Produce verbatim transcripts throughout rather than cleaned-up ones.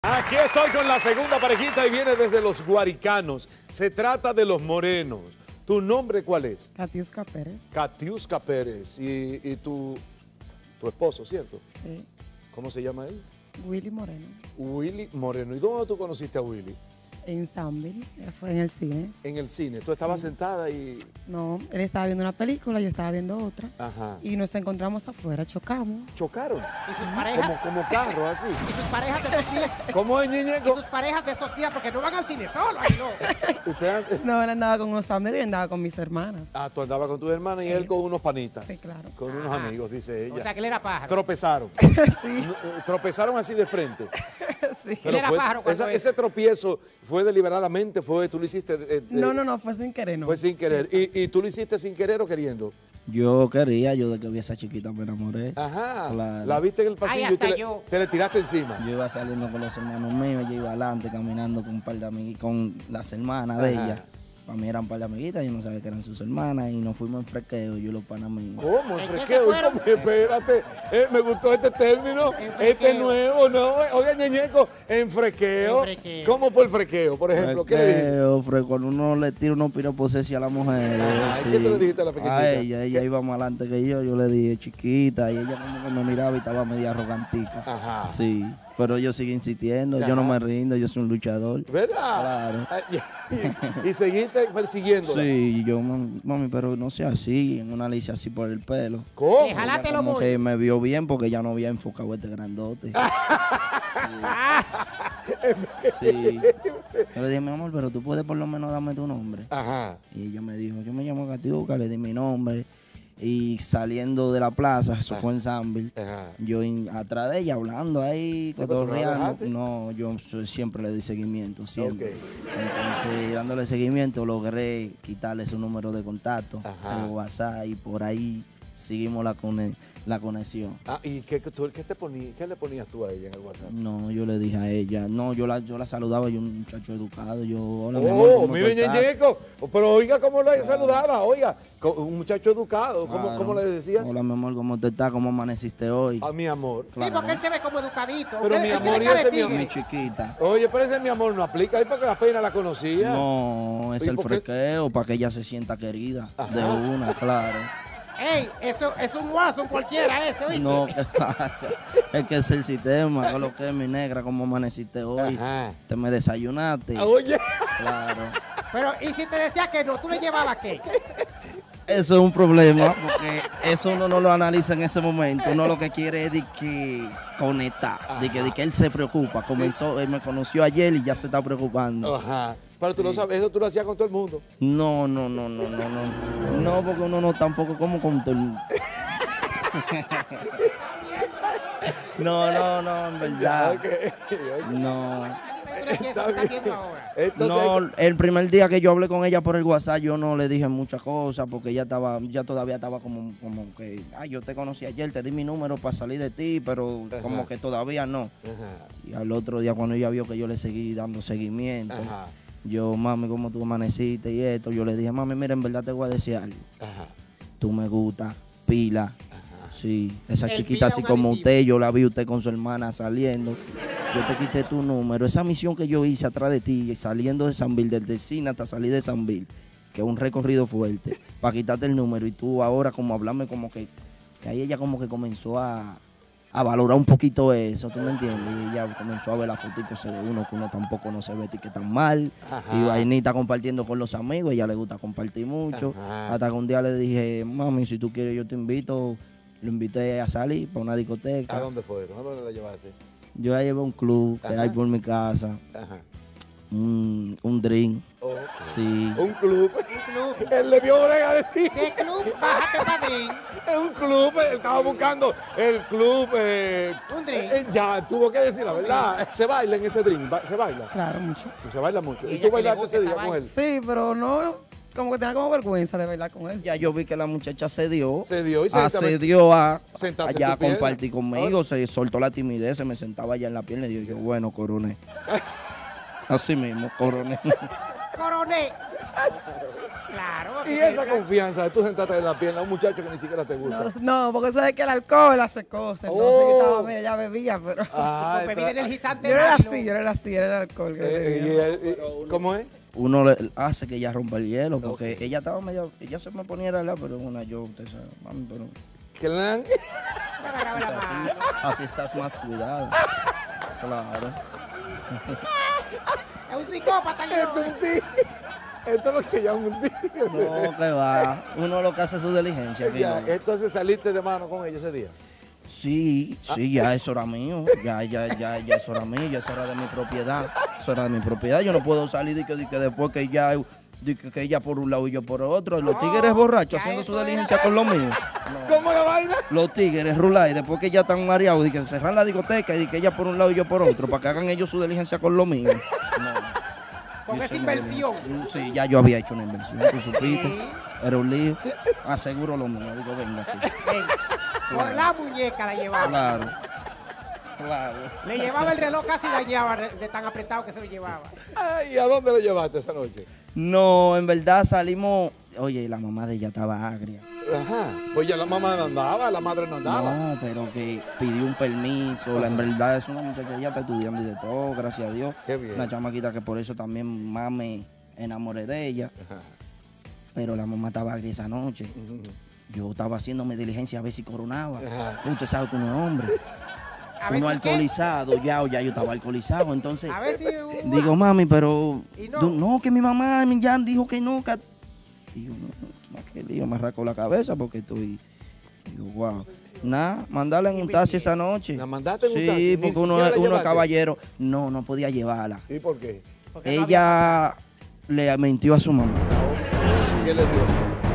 Aquí estoy con la segunda parejita y viene desde los Guaricanos. Se trata de los morenos. ¿Tu nombre cuál es? Katiuska Pérez. Katiuska Pérez. ¿Y, y tu, tu esposo, cierto? Sí. ¿Cómo se llama él? Willy Moreno. Willy Moreno. ¿Y dónde tú conociste a Willy? En Sanville, fue en el cine. En el cine. ¿Tú estabas Sí. sentada y...? No, él estaba viendo una película, yo estaba viendo otra. Ajá. Y nos encontramos afuera, chocamos. ¿Chocaron? ¿Y sus parejas? Como, como carro, así. ¿Y sus parejas de esos días? ¿Cómo es, ¿Y Ñeñeco? sus parejas de esos días? Porque no van al cine solo, ahí no. Usted... No, él andaba con unos amigos y andaba con mis hermanas. Ah, tú andabas con tu hermana y Sí. él con unos panitas. Sí, claro. Con unos Ajá. amigos, dice ella. O sea, que él era pájaro. Tropezaron. Sí. No, eh, Tropezaron así de frente. Sí. Pero era fue- pájaro cuando esa- es. ese tropiezo fue deliberadamente, fue, tú lo hiciste. eh, eh, No, no, no, fue sin querer, no. Fue sin querer. Sí, sí. ¿Y, y tú lo hiciste sin querer o queriendo? Yo quería, yo de que vi a esa chiquita me enamoré. Ajá. Claro. La viste en el pasillo Ay, y te, hasta le- yo. te le tiraste encima. Yo iba saliendo con los hermanos míos, ella iba adelante caminando con un par de amiguitas, con las hermanas de Ajá. ella. Para mí eran un par de amiguitas, yo no sabía que eran sus hermanas y nos fuimos en frequeo, yo y los panas míos. ¿Cómo? ¿En ¿En qué se frequeo? fueron? ¿Cómo? Espérate. Eh, me gustó este término. En Este frequeo. nuevo, ¿no? Oiga, Ñeñeco, en frequeo. En frequeo. ¿Cómo fue el frequeo, por ejemplo? ¿Qué le dijiste? Frequeo, fre- cuando uno le tira unos piropos a las mujeres. Ajá, ¿y sí. qué tú le dijiste a la pequeñita? A ella, ella ¿Qué? iba más adelante que yo, yo le dije chiquita y ella como que me miraba y estaba media arrogantica. Ajá. Sí, pero yo sigo insistiendo, yo no Ajá. me rindo, yo soy un luchador. ¿Verdad? Claro. Ay, y, y seguiste persiguiéndola. Sí, yo, mami, mami, pero no sea así, en una le hice así por el pelo. ¿Cómo? Deja- Jalate Ella los como bollos. que me vio bien porque ya no había enfocado este grandote. Sí. Sí. Yo le dije, mi amor, pero tú puedes por lo menos darme tu nombre. Ajá. Y ella me dijo, yo me llamo Katiuska, le di mi nombre. Y saliendo de la plaza, eso fue en Sanville, Ajá. yo in- atrás de ella hablando ahí, pero tú no la cotorreando. dejaste. No, yo so- siempre le di seguimiento, siempre. Ok. Entonces, dándole seguimiento, logré quitarle su número de contacto, Ajá. el WhatsApp, y por ahí seguimos la, cone- la conexión. Ah, ¿y qué, qué, tú- qué te poní- qué le ponías tú a ella en el WhatsApp? No, yo le dije a ella, no, yo la, yo la saludaba, yo un muchacho educado, yo, hola, mi amor, Oh, ¿cómo tú mire, estás? Ñeñeco, pero oiga cómo le saludaba, oiga, co- un muchacho educado, ¿cómo, Claro. cómo le decías? Hola, mi amor, ¿cómo tú estás? ¿Cómo amaneciste hoy? A mi amor. Sí, porque él se ve como educadito. Pero Él- mi él amor, tiene y cara de ese mi tigre. Mi chiquita. Oye, pero ese mi amor no aplica ahí porque apenas la conocía. No, es ¿Y el por qué? frequeo para que ella se sienta querida. Ajá. De una, claro. Ey, eso es un Watson cualquiera ese, ¿oíste? No, ¿qué pasa? Es que es el sistema, que lo que es mi negra, ¿cómo amaneciste hoy? Ajá. Te me desayunaste. Ah, Oye, Claro. Pero, ¿y si te decía que no? ¿Tú le llevabas qué? Eso es un problema, porque eso uno no lo analiza en ese momento. Uno lo que quiere es de que conectar, de que, de que él se preocupa. Comenzó, él me conoció ayer y ya se está preocupando. ajá. Pero tú Sí. lo sabes, eso tú lo hacías con todo el mundo. No, no, no, no, no, no. No, porque uno no tampoco como con todo el mundo. No, no, no, en verdad. Ok, ok. No. ¿Tú le decías eso que estás viendo ahora? Entonces, No, el primer día que yo hablé con ella por el WhatsApp, yo no le dije muchas cosas porque ella estaba, ya todavía estaba como, como que, ay, yo te conocí ayer, te di mi número para salir de ti, pero Ajá. como que todavía no. Ajá, Y al otro día cuando ella vio que yo le seguí dando seguimiento, ajá, yo, mami, ¿cómo tú amaneciste y esto? Yo le dije, mami, mira, en verdad te voy a decir algo. ajá, Tú me gusta, pila. ajá. Sí, esa El chiquita pila así un como aditivo. usted, yo la vi usted con su hermana saliendo. Yo te quité tu número. Esa misión que yo hice atrás de ti, saliendo de Sanville, desde el cine hasta salir de Sanville, que es un recorrido fuerte, para quitarte el número. Y tú ahora como hablarme como que, que ahí ella como que comenzó a, a valorar un poquito eso, ¿tú me entiendes? Y ella comenzó a ver la fotitos de uno, que uno tampoco no se ve que tan mal. Ajá. Y vainita compartiendo con los amigos, ella le gusta compartir mucho. Ajá. Hasta que un día le dije, mami, si tú quieres yo te invito. Lo invité a salir para una discoteca. ¿A dónde fueron? ¿A dónde la llevaste? Yo la llevé a un club que Ajá. hay por mi casa, Ajá. un, un drink. Oh, Sí. un club. Un club. Él le dio brega a decir. ¿Qué club? Bájate, padrín. Es un club, él estaba buscando el club. Eh, Un drink. eh, ya, tuvo que decir la verdad. Se baila en ese drink, ba- se baila. Claro, mucho. Se baila mucho. Y ¿Y ella tú que le bailaste gusta ese día esa con él? vaina. Sí, pero no, como que tenía como vergüenza de bailar con él. Ya yo vi que la muchacha se dio. Se dio y se accedió a sentarse en allá a tu pierna. compartir conmigo, se soltó la timidez, se me sentaba allá en la pierna y yo dije, bueno, coroné. Así mismo, coroné. Coroné. Claro. Y esa confianza de tú sentarte en la pierna a un muchacho que ni siquiera te gusta. No, no, porque sabes que el alcohol hace cosas. Entonces Oh. yo estaba, mira, ya bebía, pero. Ah, Con bebida está- energizante. Yo no era Milo. así, yo no era así, era el alcohol que eh, bebía. y el- y- ¿Cómo es? Uno le hace que ella rompa el hielo, porque ella estaba medio, ella se me ponía a hablar, pero una yo, usted sabe, mami, pero Clan. Me agarraba la mano. así estás más cuidado. Claro. Es un psicópata yo. Esto es un tigre. Esto es lo que llaman un tigre. No, que va. Uno lo que hace es su diligencia. aquí Ya, no. entonces saliste de mano con ella ese día. Sí, sí, ya eso era mío. Ya, ya, ya, ya eso era mío, ya eso era de mi propiedad. Eso era de mi propiedad. Yo no puedo salir de que, de que después que ya, de que, que ella por un lado y yo por otro. Los tigres borrachos ya haciendo su eso diligencia era. con los míos. ¿Cómo la vaina? Los tigres rular y después que ya están mareados y que cerran la discoteca y que ella por un lado y yo por otro para que hagan ellos su diligencia con los míos. No. Con Yo esa soy inversión. una- Sí, ya yo había hecho una inversión, tú supiste. Sí. Era un lío. Aseguro lo mío. Digo, venga aquí. Ven. Por la muñeca la llevaba. Claro. Claro. Le llevaba el reloj casi dañaba de, de tan apretado que se lo llevaba. Ay, ¿y a dónde lo llevaste esa noche? No, en verdad salimos. Oye, la mamá de ella estaba agria. Ajá. Pues ya la mamá no andaba, la madre no andaba. No, pero que pidió un permiso. La, en verdad es una muchacha, ella está estudiando y de todo, gracias a Dios. Qué bien. Una chamaquita que por eso también más me enamoré de ella. Ajá. Pero la mamá estaba agria esa noche. Ujú. Yo estaba haciendo mi diligencia a ver si coronaba. Ajá. Usted sabe que uno es hombre. A ver Uno si qué. alcoholizado, ya o ya yo estaba alcoholizado. Entonces, A ver si. un- digo, mami, pero. Y no. No. no, que mi mamá ya dijo que no. Que... Digo, no, no, no, que lío, me arraco la cabeza porque estoy. Digo, wow. Nada, mandarla en un taxi esa noche. ¿La mandaste en un sí, taxi? Ni porque uno, siquiera la uno es llevaste. caballero. No, no podía llevarla. ¿Y por qué? porque no había- Ella le mintió a su mamá ¿Qué le dio?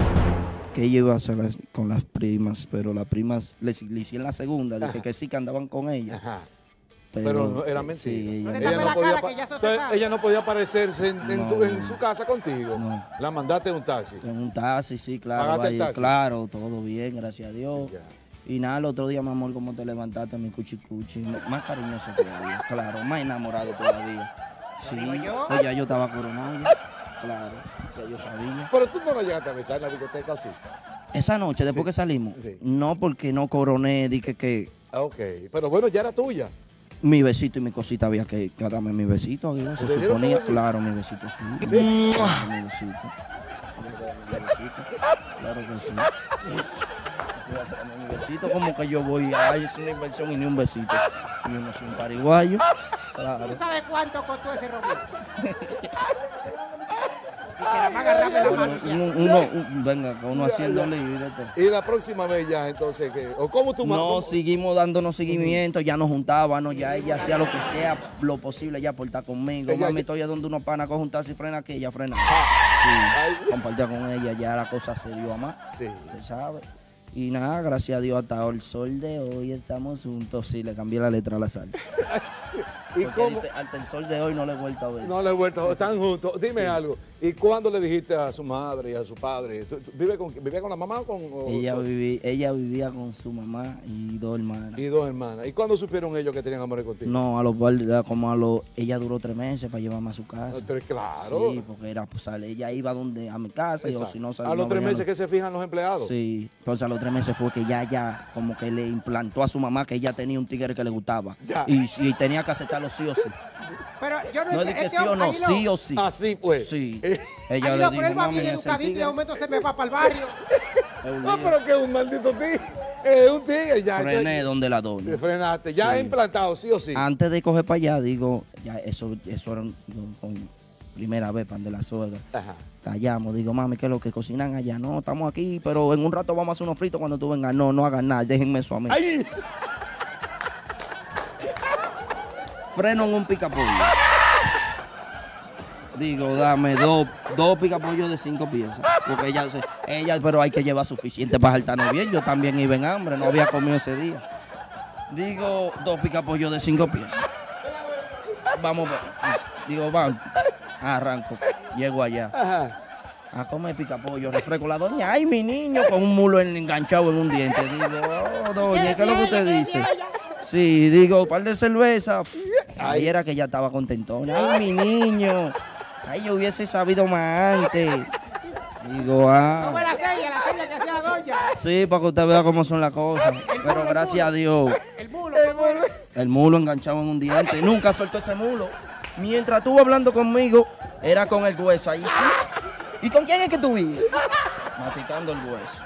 que ella iba a hacer las- con las primas, pero las primas le, le hicieron la segunda, dije Ajá. que sí que andaban con ella. Ajá. Pero, Pero no, era sí, mentira. ella No te no- tapes la podía cara, pa- que ya eso se entonces, sabe. ella no podía aparecerse en, en tu- No. en su casa contigo. No. La mandaste en un taxi. En un taxi, sí, claro. ¿Pagaste el vaya, taxi? Claro, todo bien, gracias a Dios. Ya. Y nada, el otro día, mi amor, como te levantaste, mi cuchicuchi, más cariñoso todavía, claro, más enamorado todavía. Sí, digo yo. pues ya yo estaba coronado, ya, claro, ya yo sabía. Pero tú no la llegaste a besar en la discoteca, ¿o sí? Esa noche, después Sí, que salimos, sí. no porque no coroné, dije que Ah, ok. Pero bueno, ya era tuya. mi besito y mi cosita había que, que darme mi besito, Aguilar, se ¿Te dieron tu suponía, besito? claro, mi besito, sí. Sí. Claro, mi besito. Mi besito, claro que sí. Dame mi besito, como que yo voy, ay, es una inversión y ni un besito. Y yo no soy un pariguayo. Claro. ¿Tú sabes cuánto costó ese romero? Y que la más agarrarme la mano y ya. Uno, uno- un- venga, que uno haciendo lío y de todo. Y la próxima vez ya, entonces, ¿qué? ¿O cómo tú No, mandas? seguimos dándonos seguimiento, ya nos juntábamos, ya ella hacía lo que sea, lo posible ya por estar conmigo. Ella- Mami, estoy a donde unos panas cogen un taxi y frena aquí, ella frena. Ay. Sí, compartía con ella, ya la cosa se dio a más, Sí. usted sabe. Y nada, gracias a Dios, hasta el sol de hoy estamos juntos. Sí, le cambié la letra a la salsa. ¿Y Porque cómo? dice, hasta el sol de hoy no le he vuelto a ver. No le he vuelto, están juntos. Dime algo. ¿Y cuándo le dijiste a su madre y a su padre? ¿Tú- tú ¿Vive con, ¿Vivía con la mamá o con o Ella, sola? viví- ella vivía con su mamá y dos hermanas. Y dos hermanas. ¿Y cuándo supieron ellos que tenían amores contigo? No, a los par- como a los, ella duró tres meses para llevarme a su casa. No, tres- claro. Sí, porque era, pues, sale, ella iba donde, a mi casa y o Exacto. si no a salía. los no tres venía, meses no. que se fijan los empleados. Sí, entonces a los tres meses fue que ya, ya, como que le implantó a su mamá que ella tenía un tigre que le gustaba. Ya. Y, y tenía que aceptarlo sí o sí. Pero yo no No es de entiendo. que este sí o hombre, no, Aguilo, sí o sí. Así pues. Sí. Eh, Ella Aguilo, le pero dijo, él va mami, bien ese educadito y de tigre momento se me va para el barrio. es un No, lío". pero que es un maldito tigre. Es un tigre. Ya, Frené ya- donde la doña. Te frenaste. Ya Sí. implantado, sí o sí. Antes de coger para allá, digo, ya eso, eso era un- con primera vez pan de la suegra. Ajá. Callamos, digo, mami, ¿qué es lo que cocinan allá? No, estamos aquí, pero en un rato vamos a hacer unos fritos cuando tú vengas. No, no hagan nada, déjenme eso a mí. ¡Ay! Freno en un picapollo. Digo, dame dos, dos picapollos de cinco piezas. Porque ella, se- ella, pero hay que llevar suficiente para saltarnos bien. Yo también iba en hambre, no había comido ese día. Digo, dos picapollos de cinco piezas. Vamos, va- digo, vamos. Arranco, llego allá. Ajá. A comer picapollo, refresco. La doña, ay, mi niño, con un mulo en- enganchado en un diente. Digo, oh, doña, ¿qué es lo que usted dice? Sí, digo, par de cerveza. Ahí era que ella estaba contentona. Ay, mi niño. Ay, yo hubiese sabido más antes. Digo, ah. ¿Cómo es la seña? La seña que hacía la doña. Sí, para que usted vea cómo son las cosas. Pero gracias a Dios. El mulo, ¿cómo era? El mulo enganchado en un diente. Nunca soltó ese mulo. Mientras estuvo hablando conmigo, era con el hueso ahí. ¿Sí? ¿Y con quién es que tú vives? Maticando el hueso.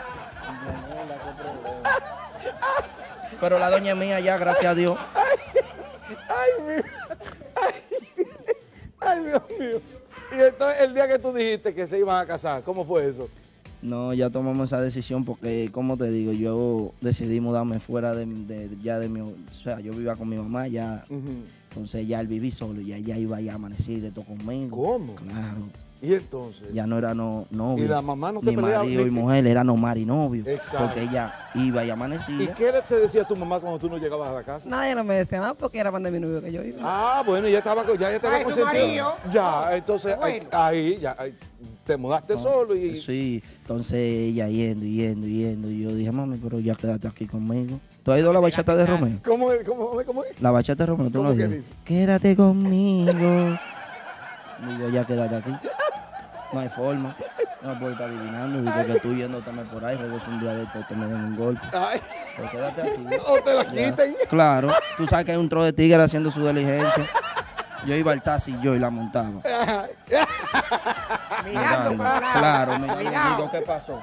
Pero la doña mía ya, gracias a Dios. Ay, mi- ay, ay, Dios mío. Y entonces el día que tú dijiste que se iban a casar, ¿cómo fue eso? No, ya tomamos esa decisión porque, como te digo, yo decidí mudarme fuera de, de- ya de mi... O sea, yo vivía con mi mamá ya. Ujú. Entonces ya él viví solo y ella iba ya a amanecer de todo conmigo. ¿Cómo? Claro. Y entonces. Ya no era no, novio. ¿Y la mamá no te ni peleaba? marido Ni- y mujer, era no mar y novio. Exacto. Porque ella iba y ¿Y amanecía. qué le- te decía tu mamá cuando tú no llegabas a la casa? Nadie no me decía nada porque era más de mi novio que yo iba. Ah, bueno, ya estaba, ya, ya te había Ah, es su consentido. marido. Ya, entonces ahí, Bueno. ahí, ya, ahí, te mudaste solo y. Sí, entonces ella yendo, yendo, yendo. Y yo dije, mami, pero ya quédate aquí conmigo. ¿Tú has ido a la bachata de Romeo? ¿Cómo es? ¿Cómo es? ¿Cómo es? La bachata de Romeo, ¿tú ¿Cómo lo has que oído? dice? Quédate conmigo. Digo, ya quédate aquí. No hay forma. No puedo estar adivinando. Digo que tú yéndoteme por ahí, regozo un día de esto, te me den un golpe. Ay, Pues quédate aquí. o te la Ya. quiten. Claro, tú sabes que hay un tro de tigre haciendo su diligencia. Yo iba al taxi yo y la montaba. Mirando Mirando. para lado. Claro, mirando. Mirado. Digo, ¿qué pasó?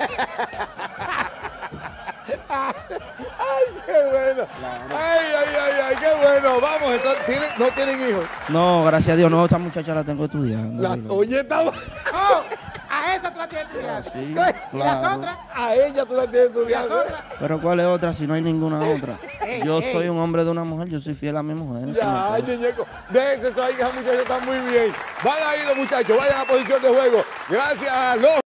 Qué bueno. Ay, ay, ay, ay, qué bueno. Vamos, entonces, ¿tienen- no tienen hijos. No, gracias a Dios, no, esta muchacha la tengo estudiando. La, Digo. oye, estaba. Oh, a esa tú la tienes estudiada. Sí, ¿Y las claro. otras? A ella tú la tienes ¿Y las estudiando. otras? Pero ¿cuál es otra si no hay ninguna otra? Ey, Yo ey. soy un hombre de una mujer, yo soy fiel a mi mujer. eso Ya, no ay, pasa. ñeñeco. Déjense eso ahí, que esa muchacha está muy bien. Van ahí los muchachos, vayan a posición de juego. Gracias a los.